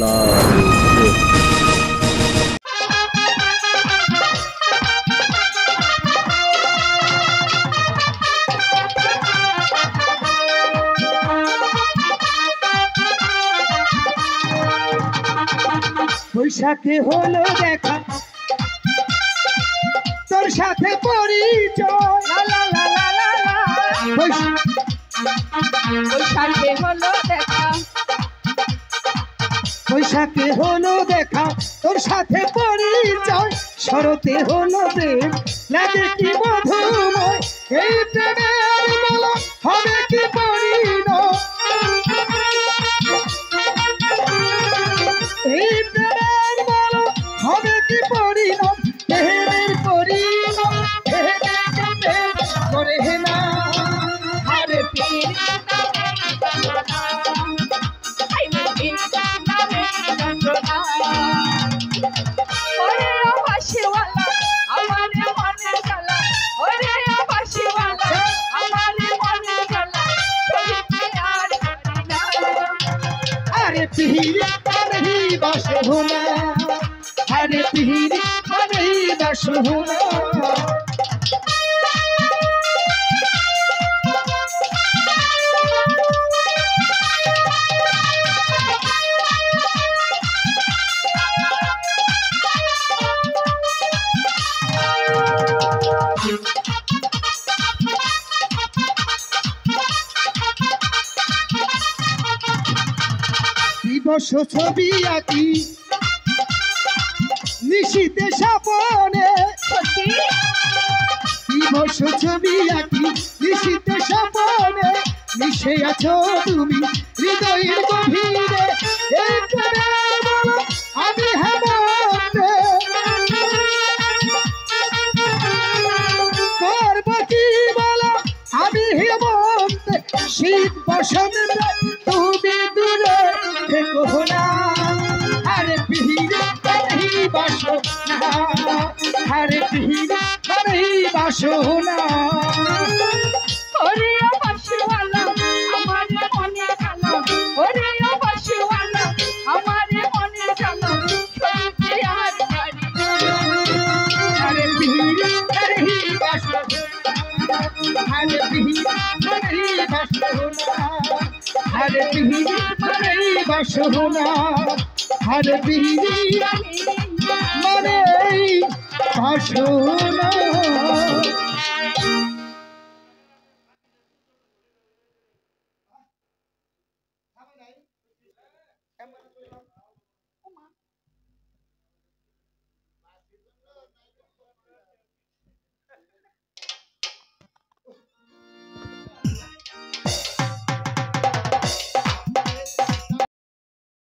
আল্লাহ হাফেজ। বৈশাখে হলো দেখা তোর সাথে পরিচয়, বৈশাখে হলো দেখা, বৈশাখে হলো দেখা তোর সাথে পরিচয়, শরতে হলো প্রেম লাগে কি মধুময়, এই প্রেমের মালা হবে কি পরিণয়, এই প্রেমের মালা হবে কি পরিণয়, প্রেমের পরিণয় করে না আরে পীর पीर नहीं बस होना, अरे पीर नहीं बस होना। দিবস ছবি আঁকি নিশীতে স্বপনে, দিবস ছবি আঁকি নিশীতে স্বপনে, মিশে আছো তুমি হৃদয়ের গভীরে, এই প্রেমের বলো আমি হেমন্তে, করবো কি বলো আমি হেমন্তে, শীত বসন্তে তুমি দূরে থেকো না, আরে পীর नहीं বাসো না, আরে পীর नहीं বাসো না। ওরে বাঁশিওয়ালা আমার মনে জানো, ওরে বাঁশিওয়ালা আমার মনে জানো, সইতে আর পারি না, আরে পীর नहीं বাসো না, আরে পীর नहीं বাসো না, আরে পীর नहीं বাসো না, আরে পীর মানে বাসো না।